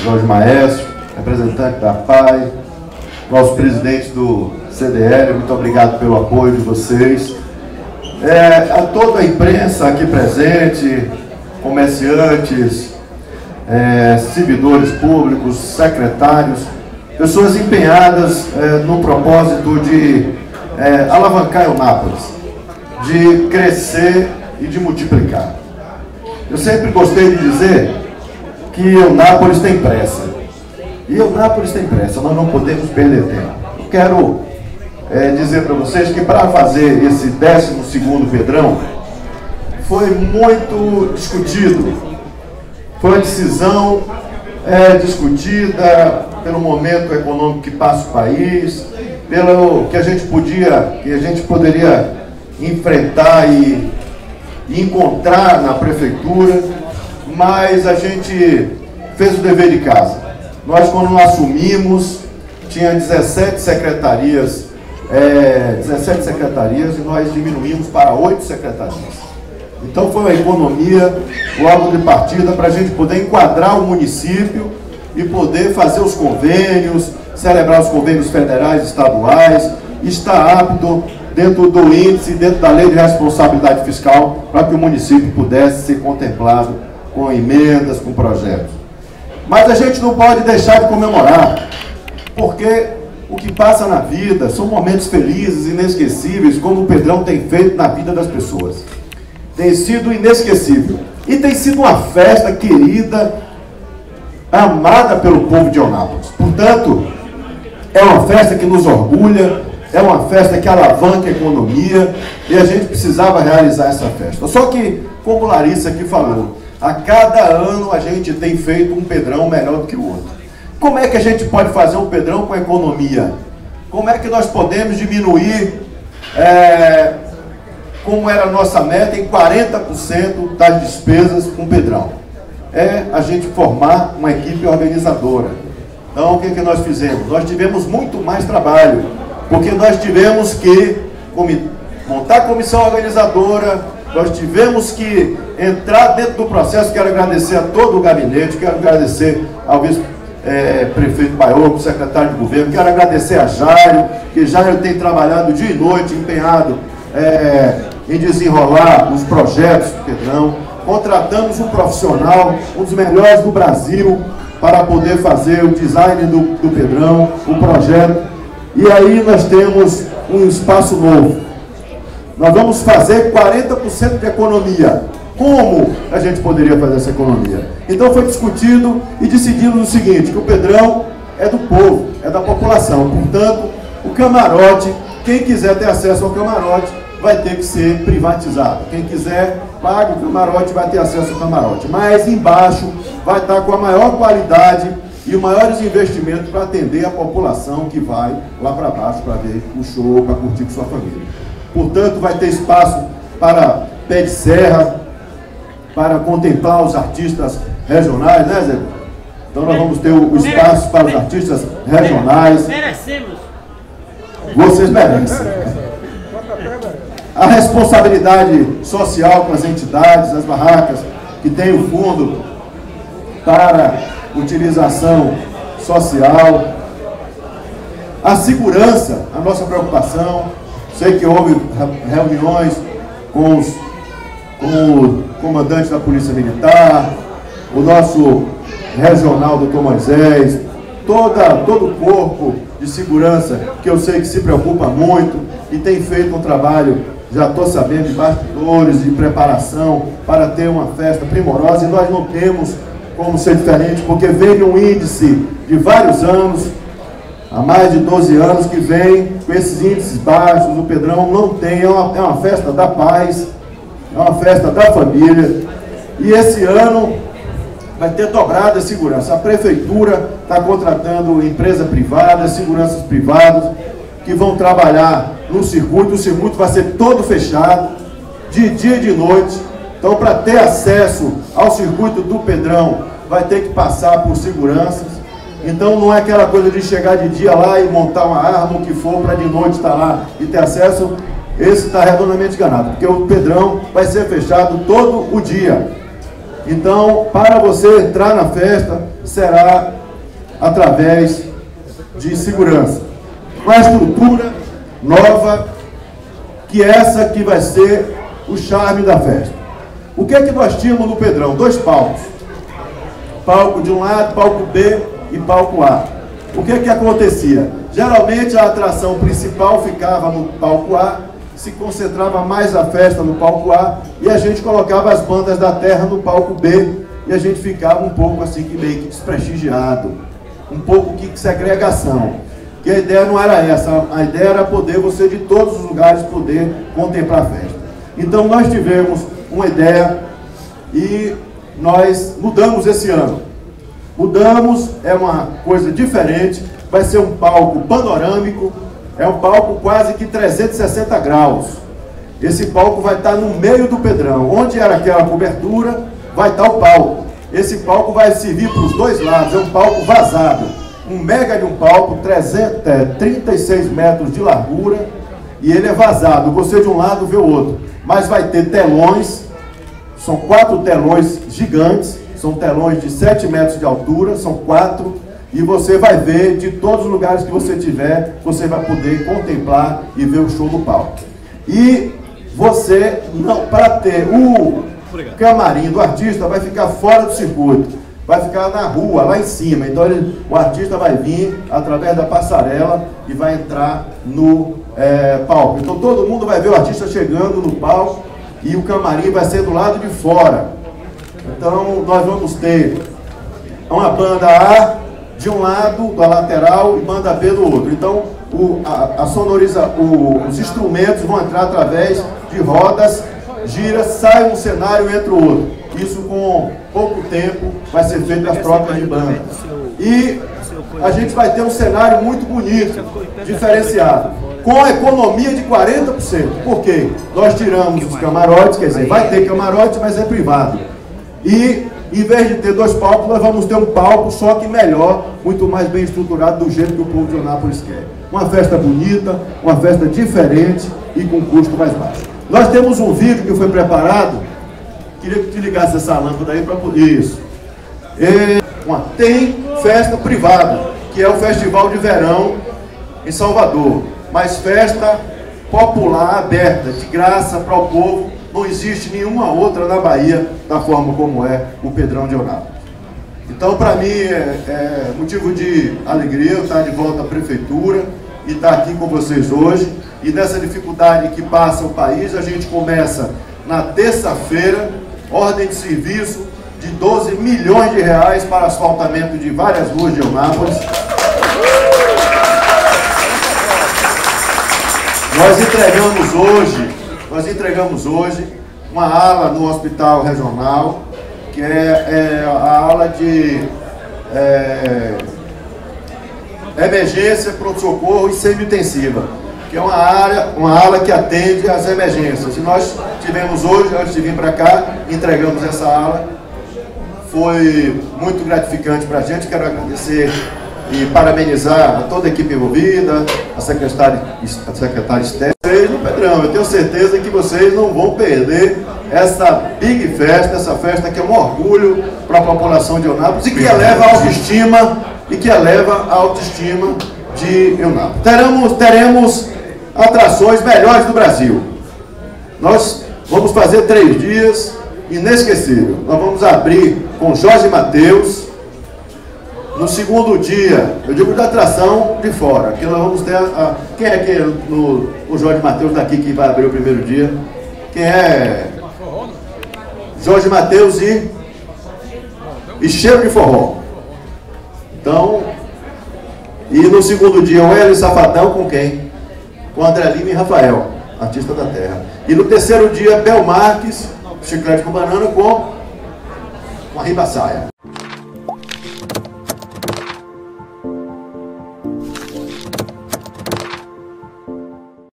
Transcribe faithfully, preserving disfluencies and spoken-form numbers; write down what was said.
Jorge Maestro, representante da P A I, nosso presidente do C D L, muito obrigado pelo apoio de vocês. É, a toda a imprensa aqui presente, comerciantes, é, servidores públicos, secretários, pessoas empenhadas é, no propósito de é, alavancar Eunápolis, de crescer e de multiplicar. Eu sempre gostei de dizer que Eunápolis tem pressa. E Eunápolis tem pressa, nós não podemos perder tempo. Eu quero é, dizer para vocês que para fazer esse décimo segundo Pedrão, foi muito discutido. Foi uma decisão é, discutida pelo momento econômico que passa o país, pelo que a gente podia, que a gente poderia enfrentar e, e encontrar na prefeitura, mas a gente fez o dever de casa. Nós, quando nós assumimos, tinha dezessete secretarias, é, dezessete secretarias, e nós diminuímos para oito secretarias. Então foi uma economia logo de partida para a gente poder enquadrar o município e poder fazer os convênios, celebrar os convênios federais e estaduais, estar apto dentro do índice, dentro da lei de responsabilidade fiscal, para que o município pudesse ser contemplado com emendas, com projetos. Mas a gente não pode deixar de comemorar, porque o que passa na vida são momentos felizes, inesquecíveis, como o Pedrão tem feito na vida das pessoas. Tem sido inesquecível. E tem sido uma festa querida, amada pelo povo de Eunápolis. Portanto, é uma festa que nos orgulha, é uma festa que alavanca a economia, e a gente precisava realizar essa festa. Só que, como Larissa aqui falou, a cada ano a gente tem feito um Pedrão melhor do que o outro. Como é que a gente pode fazer um Pedrão com a economia? Como é que nós podemos diminuir, é, como era a nossa meta, em quarenta por cento das despesas com o Pedrão? É a gente formar uma equipe organizadora. Então, o que, que nós fizemos? Nós tivemos muito mais trabalho, porque nós tivemos que montar a comissão organizadora, nós tivemos que entrar dentro do processo. Quero agradecer a todo o gabinete, quero agradecer ao vice-prefeito Paiolo, secretário de governo, quero agradecer a Jairo, que Jairo tem trabalhado dia e noite, empenhado é, em desenrolar os projetos do Pedrão. Contratamos um profissional, um dos melhores do Brasil, para poder fazer o design do, do Pedrão, o projeto. E aí nós temos um espaço novo. Nós vamos fazer quarenta por cento de economia. Como a gente poderia fazer essa economia? Então foi discutido e decidimos o seguinte, que o Pedrão é do povo, é da população. Portanto, o camarote, quem quiser ter acesso ao camarote, vai ter que ser privatizado. Quem quiser, paga o camarote, vai ter acesso ao camarote. Mas embaixo vai estar com a maior qualidade e os maiores investimentos para atender a população que vai lá para baixo para ver o show, para curtir com sua família. Portanto, vai ter espaço para pé de serra, para contemplar os artistas regionais, né, Zé? Então nós vamos ter o espaço para os artistas regionais. Merecemos. Vocês merecem. A responsabilidade social com as entidades, as barracas, que tem o fundo para utilização social. A segurança, a nossa preocupação. Sei que houve reuniões com, os, com o comandante da Polícia Militar, o nosso regional, doutor Moisés, toda, todo o corpo de segurança, que eu sei que se preocupa muito e tem feito um trabalho, já estou sabendo, de bastidores, de preparação, para ter uma festa primorosa, e nós não temos como ser diferente, porque veio um índice de vários anos, há mais de doze anos que vem com esses índices baixos. O Pedrão não tem, é uma, é uma festa da paz, é uma festa da família, e esse ano vai ter dobrado a segurança. A prefeitura está contratando empresa privada, seguranças privadas, que vão trabalhar no circuito. O circuito vai ser todo fechado, de dia e de noite. Então, para ter acesso ao circuito do Pedrão, vai ter que passar por seguranças. Então não é aquela coisa de chegar de dia lá e montar uma arma, o que for, para de noite estar lá e ter acesso. Esse está redondamente enganado, porque o Pedrão vai ser fechado todo o dia. Então, para você entrar na festa, será através de segurança. Uma estrutura nova, que essa que vai ser o charme da festa. O que é que nós tínhamos no Pedrão? Dois palcos. Palco de um lado, palco B e palco A. O que é que acontecia? Geralmente a atração principal ficava no palco A, se concentrava mais a festa no palco A, e a gente colocava as bandas da terra no palco B, e a gente ficava um pouco assim, que meio que desprestigiado, um pouco que segregação. Que a ideia não era essa, a ideia era poder você de todos os lugares poder contemplar a festa. Então nós tivemos uma ideia e nós mudamos esse ano. Mudamos, é uma coisa diferente, vai ser um palco panorâmico, é um palco quase que trezentos e sessenta graus. Esse palco vai estar no meio do Pedrão, onde era aquela cobertura, vai estar o palco. Esse palco vai servir para os dois lados, é um palco vazado. Um mega de um palco, trezentos, é, trinta e seis metros de largura, e ele é vazado, você de um lado vê o outro. Mas vai ter telões, são quatro telões gigantes, são telões de sete metros de altura, são quatro, e você vai ver de todos os lugares que você tiver, você vai poder contemplar e ver o show do palco. E você, não, para ter o camarim do artista, vai ficar fora do circuito, vai ficar na rua, lá em cima. Então ele, o artista vai vir através da passarela e vai entrar no é, palco. Então todo mundo vai ver o artista chegando no palco e o camarim vai ser do lado de fora. Então nós vamos ter uma banda A de um lado, da lateral, e banda B do outro. Então o, a, a sonoriza, o, os instrumentos vão entrar através de rodas, gira, sai um cenário e entra o outro. Isso com pouco tempo vai ser feito as trocas de banda. E a gente vai ter um cenário muito bonito, diferenciado, com economia de quarenta por cento. Por quê? Nós tiramos os camarotes, quer dizer, vai ter camarote, mas é privado. E em vez de ter dois palcos, nós vamos ter um palco, só que melhor, muito mais bem estruturado, do jeito que o povo de Eunápolis quer. Uma festa bonita, uma festa diferente e com custo mais baixo. Nós temos um vídeo que foi preparado. Queria que te ligasse essa lâmpada aí para poder isso. É uma, tem festa privada, que é o Festival de Verão em Salvador. Mas festa popular, aberta, de graça para o povo. Não existe nenhuma outra na Bahia da forma como é o Pedrão de Eunápolis. Então, para mim, é, é motivo de alegria eu estar de volta à Prefeitura e estar aqui com vocês hoje. E nessa dificuldade que passa o país, a gente começa na terça-feira, ordem de serviço de doze milhões de reais para asfaltamento de várias ruas de Eunápolis. Nós entregamos hoje, nós entregamos hoje uma ala no Hospital Regional, que é, é a ala de é, emergência, pronto-socorro e semi-intensiva, que é uma área, uma ala que atende às emergências. E nós tivemos hoje, antes de vir para cá, entregamos essa ala. Foi muito gratificante para a gente. Quero agradecer e parabenizar a toda a equipe envolvida, a secretária, a secretária Esther, no Pedrão. Eu tenho certeza que vocês não vão perder essa big festa, essa festa que é um orgulho para a população de Eunápolis e que eleva a autoestima, e que eleva a autoestima de Eunápolis. Teremos, teremos atrações melhores do Brasil. Nós vamos fazer três dias inesquecível. Nós vamos abrir com Jorge Mateus. No segundo dia, eu digo da atração de fora, que nós vamos ter a, a, quem é que no, o Jorge Mateus daqui que vai abrir o primeiro dia? Quem é? Jorge Mateus e e cheiro de forró. Então, e no segundo dia o Hélio Safadão com quem? Com André Lima e Rafael, artista da terra. E no terceiro dia, Bel Marques, chiclete com banana com uma ribaçaia.